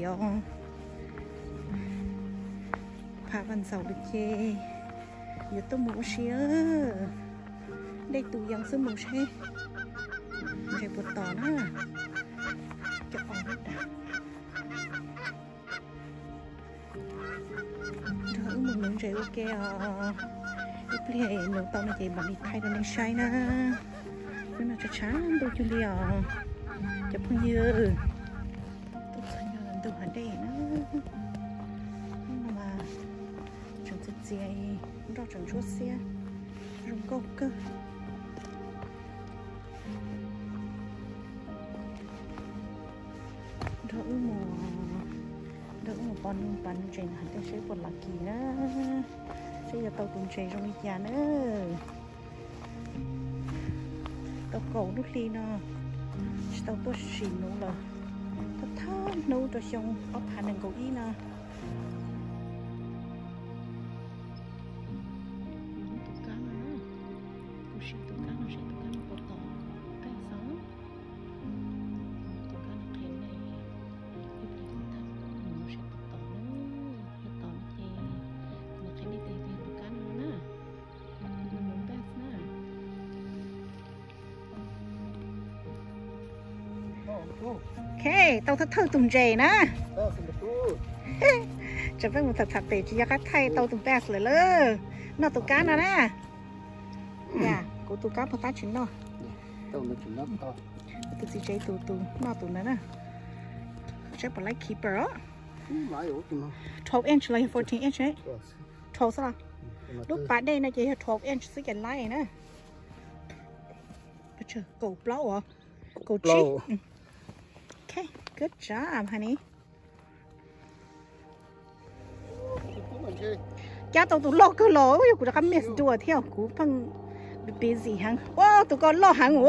à phá văn sầu được chê giờ tôi mua xía đây tụ yang sớm mua xe chạy bột tỏ nữa cho con hết đã thở một miếng rượu ok ít lệ nấu tao này chị bạn đi thay ra này say na nó là cho chán tôi chưa liều cho phong dư tôi thấy nhờ lần tôi hỏi đây nữa mà chẳng thật gì đó chẳng chút xe rung câu cơ đỡ một con trên hẳn tôi sẽ còn là kỳ nữa sẽ giờ tàu tuần chạy trong nhà nữa tàu cổ đút đi nó tàu tôi xì nấu là tàu thơm nấu cho xong ốc hành đừng cầu ý nè ok, tao thật thơ tùng rề nè chẳng phải một thật thật để chỉ các thay tao tùng bẹt lại lơ nó tụ cá nè nè dạ, của tụ cá một tá chín nó tao nó chín lắm to tụ gì chơi tụ nó tụ nè nè chắc phải like keeper á 12 inch like 14 inch ấy 12 sao lúc bạn đây này chỉ 12 inch sẽ cái like nè bây giờ cầu blow à cầu chi okay, good job, honey. Cha tao tụi lo cứ lo,กูจะทำ miss ดัวเที่ยวกูเพิ่ง busy หังว้าวตัวก่อนloหังโอ้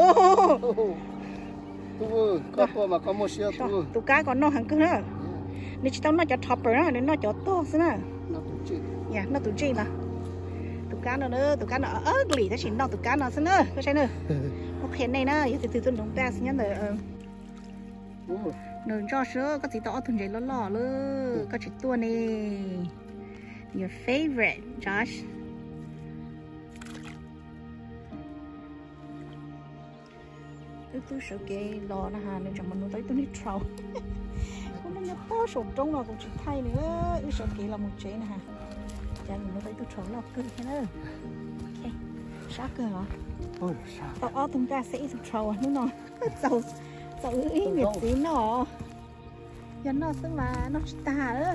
ตัวก็มาก็มั่วเชียวตัวก้าก่อนน้องหังก็เนอะนี่ชิต้องน่าจะ topper นะนี่น่าจะโตซะนะอย่าน่าตัวจีนะตัวก้าเนอะตัวก้าเนอะugly แต่ฉันน้องตัวก้าเนอะซะเนอะก็ใช่เนอะโอเคในนะอย่าตื่นต้นลงแป๊บงั้นเนอะnồi cho sữa có chỉ tỏ thùng giấy lỏ luôn có chỉ tua này your favorite Josh tôi sợ kê lò nó hà nên chẳng mình nói tôi đi trâu không nó nhập to sổ trong là cũng chỉ thay nữa tôi sợ kê là một chế nè hà chẳng mình nói tôi trâu lò cười thế nữa ok sát cơ hả tao ở thùng ta sẽ dùng trâu à nó dầu sao ý nghiệp gì nó dân nó xứng mà nó ta đó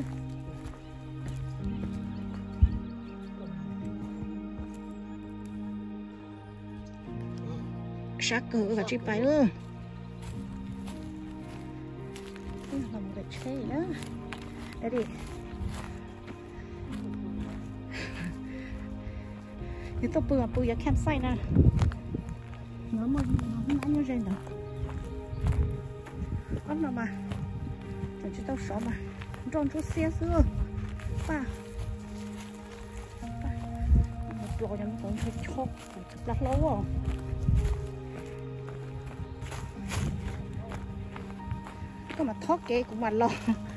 sát cử và chip bài nữa là một cái chơi nữa đây đi cái tóc bự giờ campsite nè nó mà nó nãy như vậy đó ăn nào mà chẳng chỉ tao sợ mà tròn chút xe xưa ba một lò cho nó còn hơi chóc đặt lâu à cái mà thoát kê cũng mà lo